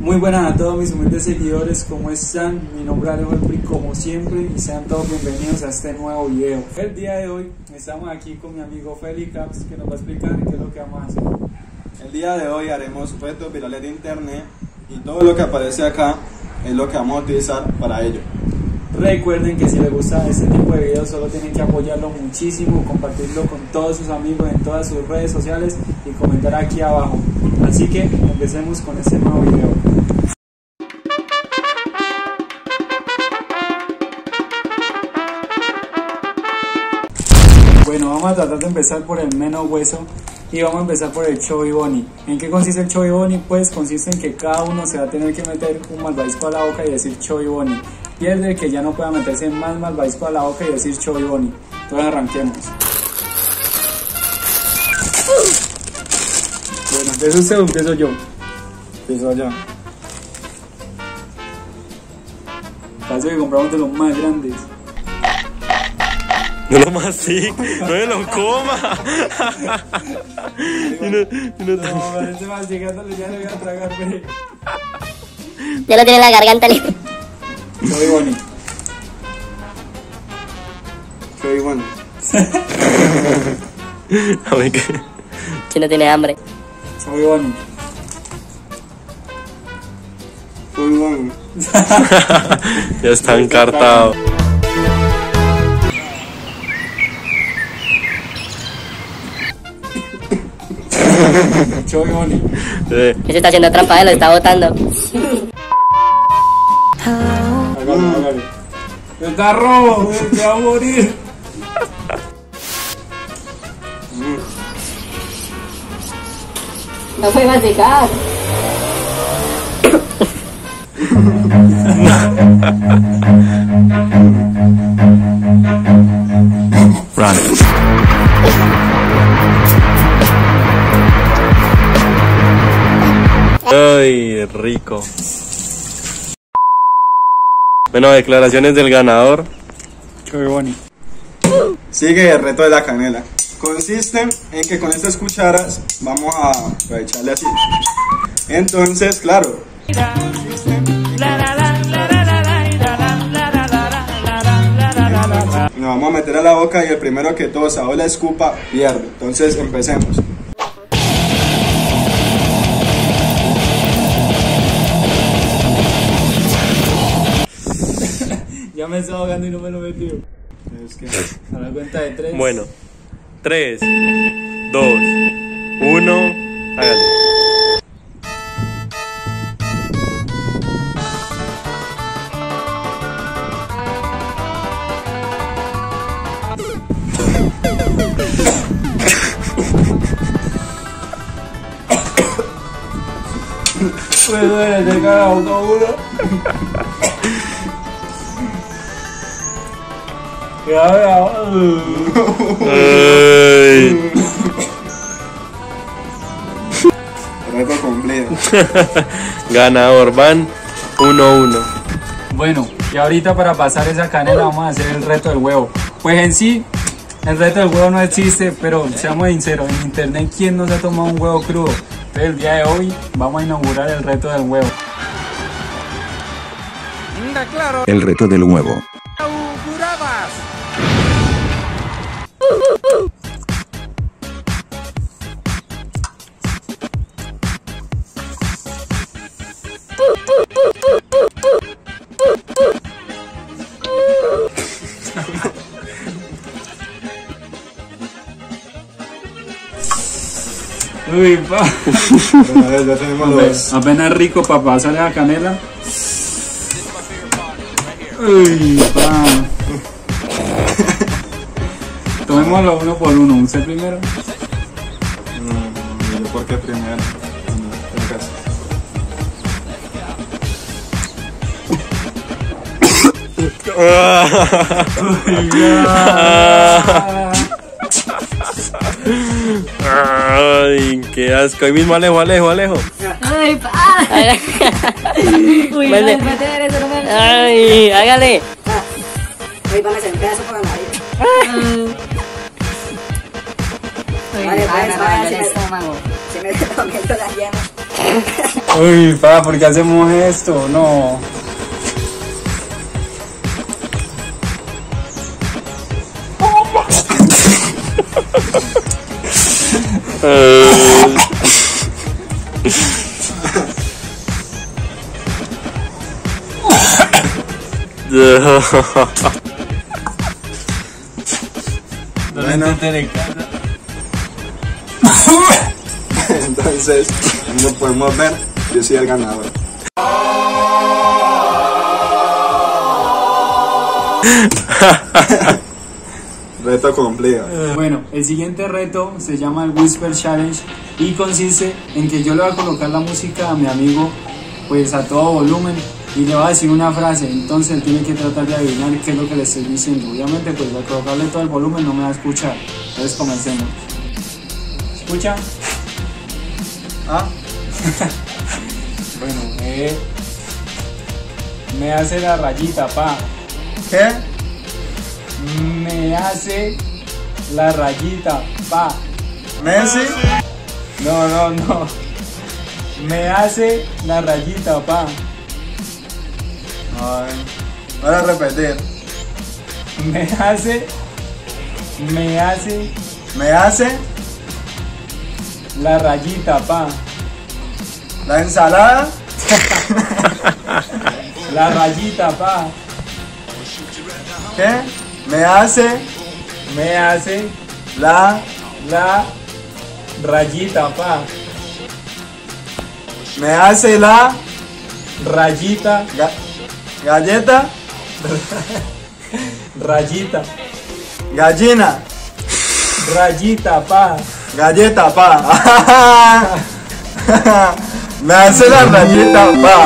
Muy buenas a todos mis humildes seguidores, ¿cómo están? Mi nombre es Alejo Elfri, como siempre, y sean todos bienvenidos a este nuevo video. El día de hoy estamos aquí con mi amigo Félix, que nos va a explicar qué es lo que vamos a hacer. El día de hoy haremos retos virales de internet y todo lo que aparece acá es lo que vamos a utilizar para ello. Recuerden que si les gusta este tipo de videos solo tienen que apoyarlo muchísimo, compartirlo con todos sus amigos en todas sus redes sociales y comentar aquí abajo. Así que empecemos con este nuevo video. Bueno, vamos a tratar de empezar por el menos hueso y vamos a empezar por el Chubby Bunny. ¿En qué consiste el Chubby Bunny? Pues consiste en que cada uno se va a tener que meter un malvavisco a la boca y decir Chubby Bunny. Pierde el que ya no pueda meterse más malvavisco a la boca y decir Chubby Bunny. Entonces arranquemos. Bueno, ¿empieza usted o empiezo yo? Empiezo yo. Parece que compramos de los más grandes. No lo mastique, no me lo coma. No, parece más llegándole, ya le voy a tragar, ve. Ya lo tiene en la garganta. Chubby Bunny. Chubby Bunny. A ver qué. Si no tiene hambre. Chubby Bunny. Chubby Bunny. Ya está encartado. Chubby Bunny. Ese está haciendo trampa, lo está botando. Hágale. Está rojo, se va a morir. No fue masticar. Run. Ay, rico. Bueno, declaraciones del ganador. Chubby Bunny. Sigue el reto de la canela. Consiste en que con estas cucharas vamos a echarle así. Entonces, claro. Nos vamos a meter a la boca y el primero que tosa o la escupa pierde. Entonces, empecemos. Ya me estaba ahogando y no me lo metí. Es que a la cuenta de 3. Bueno, 3, 2, 1, hágale. Me duele, te caga la boca uno. Ay. Reto cumplido. Ganador, van 1-1. Bueno, y ahorita para pasar esa canela vamos a hacer el reto del huevo. Pues en sí, el reto del huevo no existe, pero seamos sinceros, en internet ¿quién no se ha tomado un huevo crudo? Entonces el día de hoy vamos a inaugurar el reto del huevo. El reto del huevo. Uy, pa. Ya tenemos los... Apenas rico para pasarle la canela. Uy, pa. Tomémoslo uno por uno. ¿Usted primero? ¿Yo por qué primero? Uy, ya. Ay, qué asco. Ahí mismo, Alejo. Ay, uy, no, meter eso, no me... Ay, hágale. Uy, póngase un pedazo por la nariz. Vale, vale, el estómago. Se me está comiendo las yemas. Uy, pa, ¿por qué hacemos esto? No. Bueno. Entonces, como podemos ver, yo soy el ganador. Reto cumplido. Bueno, el siguiente reto se llama el Whisper Challenge y consiste en que yo le voy a colocar la música a mi amigo pues a todo volumen y le voy a decir una frase, entonces él tiene que tratar de adivinar qué es lo que le estoy diciendo. Obviamente pues al colocarle todo el volumen no me va a escuchar, entonces comencemos. ¿Escucha? ¿Ah? Bueno, me hace la rayita, pa. ¿Qué? Me hace la rayita, pa. ¿Messi? No. Me hace la rayita, pa. Ay, voy a repetir. Me hace ¿Me hace la rayita, pa. la ensalada? La rayita, pa. ¿Qué? ¿Me hace La rayita, pa. ¿Me hace la Rayita, galleta? rayita, Gallina. rayita, pa. Galleta, pa. Me hace la rayita, pa.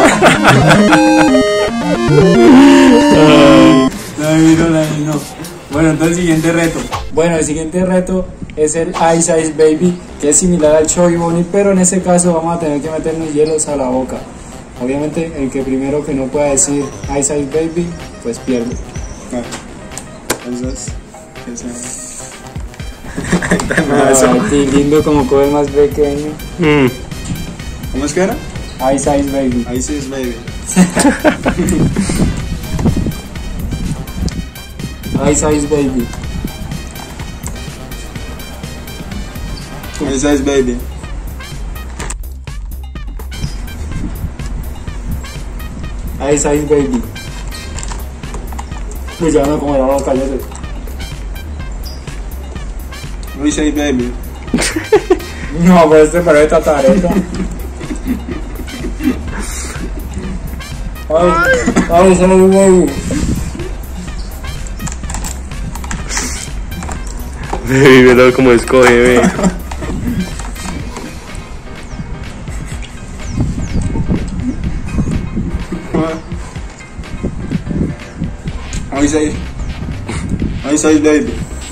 No. Bueno, entonces el siguiente reto. Bueno, el siguiente reto es el Ice Ice Baby, que es similar al Chubby Bunny, pero en este caso vamos a tener que meternos hielos a la boca. Obviamente el que primero que no pueda decir Ice Ice Baby, pues pierde. Entonces, ¿qué se Ay, lindo como coge más pequeño. ¿Cómo es que era? Ice Ice Baby. Ice Ice Baby. Ice Ice Baby. Ice Ice Baby. Ice Ice Baby. Pues ya no como la boca, cállate. Ice Ice Baby. No, pues este parece tatareta. Ay, Ice Ice Baby. Mira cómo escoge, ve. Ice Ice. Ice Ice Baby.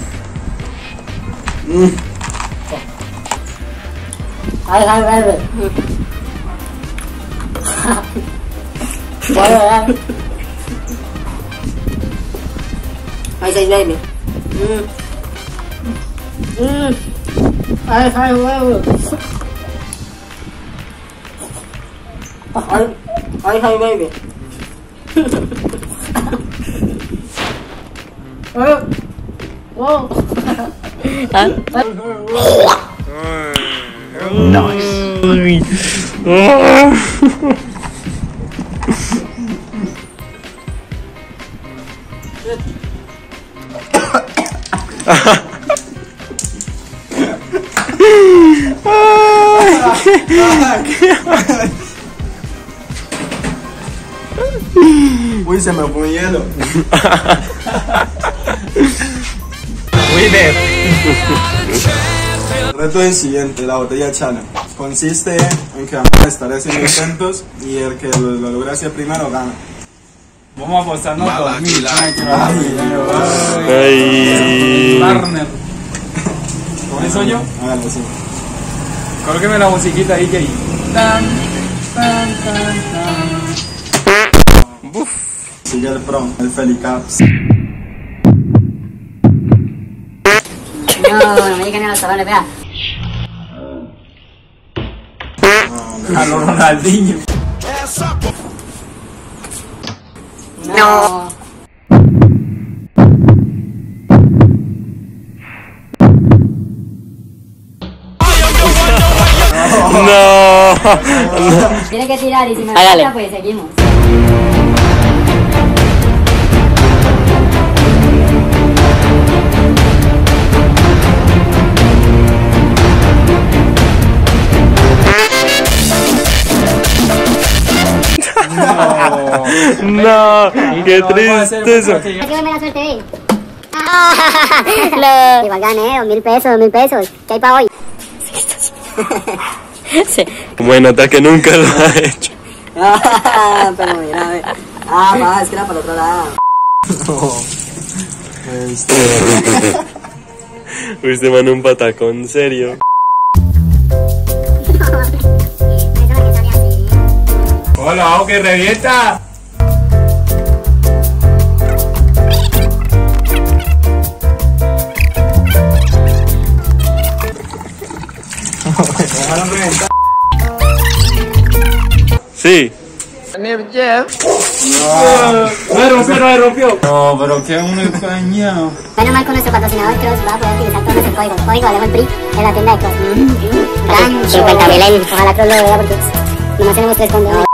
Ay, baby. Bueno, Ice Ice Baby. ay, baby. Ice Ice Baby. Wow. Uy, se me fue un hielo. El reto es el siguiente, la botella challenge. Consiste en que vamos a estar haciendo intentos y el que lo logre hacer primero gana. Vamos a apostarnos 2000. Ay, que va dinero. Ay. Partner. ¿Comienzo yo? Hágalo, sí. Colóqueme la musiquita ahí, que tan, tan, tan, tan. Sigue el pro, el Felicaps. No, me digan a los salones, vea. A lo Ronaldinho. No. No. Tiene que tirar y si me Hágale. gusta, pues seguimos. No, qué No, vamos a hacer tristeza. que- Hay que verme la suerte ahí. Igual gané 2.000 pesos. ¿Qué hay para hoy? Sí. Como nota que nunca lo ha hecho. Pero mira, a ver. Ah, es que era para el otro lado. Usted manda un patacón serio. Hola, que revienta. Dejaron reventar. Sí. Me rompió. No, pero que un engañado. Menos mal con nuestro patrocinador Cross va a poder utilizar todos nuestros códigos. Código Alejo el PRI en la tienda de Cross. Gran 50.000 en. Ojalá Cross lo vea porque nomás tenemos 3 condenados.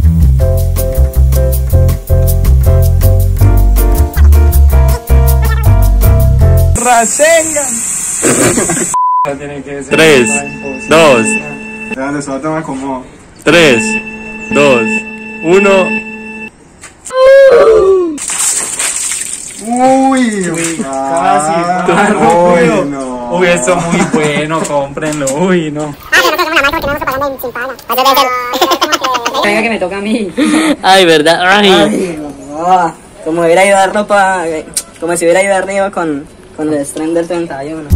Tiene que ser 3, 2, Déjale, suéltame como. 3, 2, 1. Uy, Casi. Uy, no. Uy, esto es muy bueno, cómprenlo. Uy, no. Venga que me toca a mí. Ay, ¿verdad? Ay. No, como hubiera ido a ropa, como si hubiera ido arriba con el stream del 31.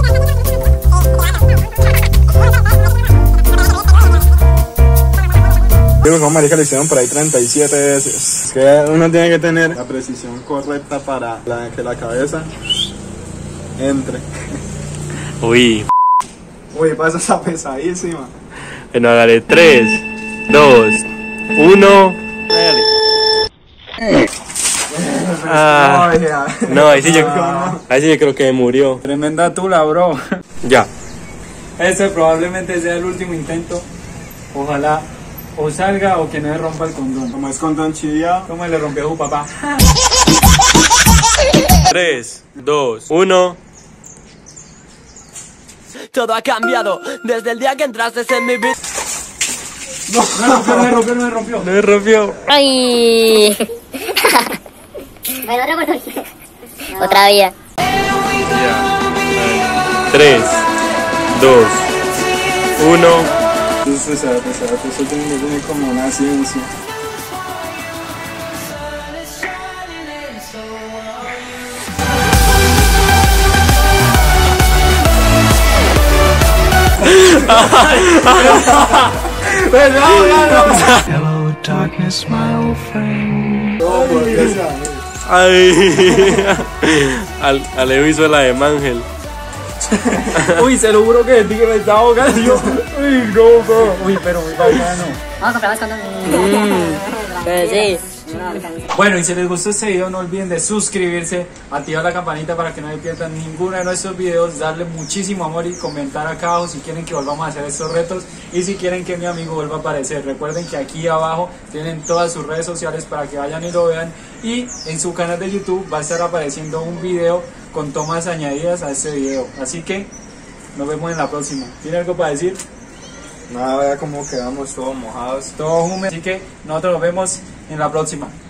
Digo, como marica le hicieron por ahí 37 veces. Es que uno tiene que tener la precisión correcta para que la cabeza entre. Uy. Uy, pasa esa pesadísima. Bueno, hágale 3, 2, 1. Hágale. Ah, Ay, ya. no, ahí sí yo creo que murió. Tremenda tula, bro. Ya. Este probablemente sea el último intento. Ojalá o salga o que no le rompa el condón. Como es condón chiviado. ¿Cómo le rompió a su papá? 3, 2, 1. Todo ha cambiado desde el día que entraste en mi vida. Me rompió. Me rompió. Ay. Bueno, otra oportunidad. Otra vía. 3, 2, 1. Eso tiene que tener como una ciencia. Ay. Alejo hizo la de Mangel. Uy, se lo juro que sentí que me estaba ahogando. Yo, uy, no, bro. Uy, pero muy bacano. Vamos a comprar más condones. Pues sí. Bueno, y si les gustó este video, no olviden de suscribirse, activar la campanita para que no se pierdan ninguno de nuestros videos, darle muchísimo amor y comentar acá abajo si quieren que volvamos a hacer estos retos y si quieren que mi amigo vuelva a aparecer. Recuerden que aquí abajo tienen todas sus redes sociales para que vayan y lo vean, y en su canal de YouTube va a estar apareciendo un video con tomas añadidas a este video. Así que nos vemos en la próxima. ¿Tiene algo para decir? Nada, vea cómo quedamos todos mojados. Todo húmedo, así que nosotros nos vemos en la próxima.